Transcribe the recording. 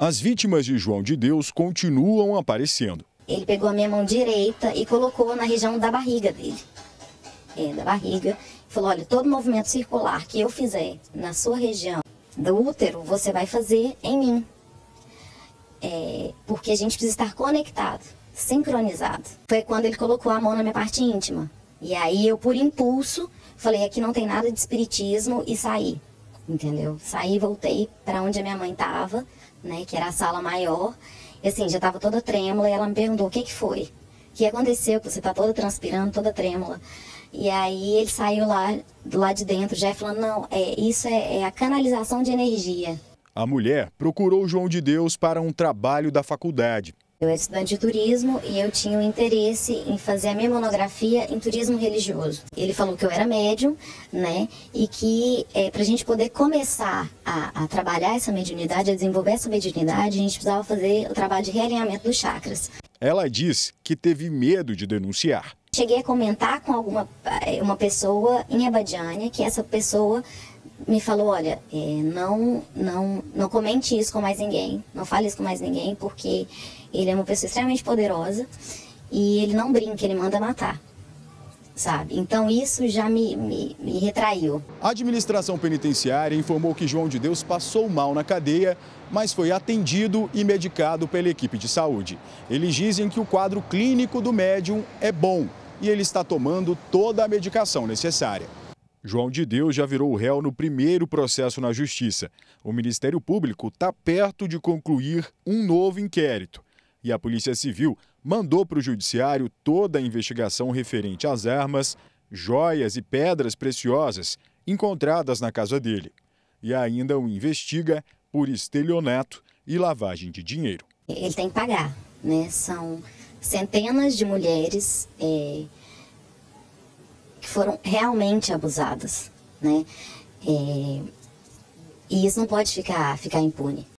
As vítimas de João de Deus continuam aparecendo. Ele pegou a minha mão direita e colocou na região da barriga dele. Da barriga. Falou, olha, todo movimento circular que eu fizer na sua região do útero, você vai fazer em mim. Porque a gente precisa estar conectado, sincronizado. Foi quando ele colocou a mão na minha parte íntima. E aí eu, por impulso, falei, aqui não tem nada de espiritismo e saí. Entendeu? Saí e voltei para onde a minha mãe estava, né, que era a sala maior. E assim, já estava toda trêmula e ela me perguntou, o que foi? O que aconteceu? Que você está toda transpirando, toda trêmula. E aí ele saiu lá de dentro já falando, não, isso é a canalização de energia. A mulher procurou João de Deus para um trabalho da faculdade. Eu era estudante de turismo e eu tinha o interesse em fazer a minha monografia em turismo religioso. Ele falou que eu era médium, né, e que para a gente poder começar a trabalhar essa mediunidade, a desenvolver essa mediunidade, a gente precisava fazer o trabalho de realinhamento dos chakras. Ela diz que teve medo de denunciar. Cheguei a comentar com uma pessoa em Abadiânia, que essa pessoa me falou, olha, não comente isso com mais ninguém, não fale isso com mais ninguém, porque ele é uma pessoa extremamente poderosa e ele não brinca, ele manda matar, sabe? Então isso já me retraiu. A administração penitenciária informou que João de Deus passou mal na cadeia, mas foi atendido e medicado pela equipe de saúde. Eles dizem que o quadro clínico do médium é bom e ele está tomando toda a medicação necessária. João de Deus já virou réu no primeiro processo na Justiça. O Ministério Público está perto de concluir um novo inquérito. E a Polícia Civil mandou para o Judiciário toda a investigação referente às armas, joias e pedras preciosas encontradas na casa dele. E ainda o investiga por estelionato e lavagem de dinheiro. Ele tem que pagar, né? São centenas de mulheres que foram realmente abusadas, né? E isso não pode ficar impune.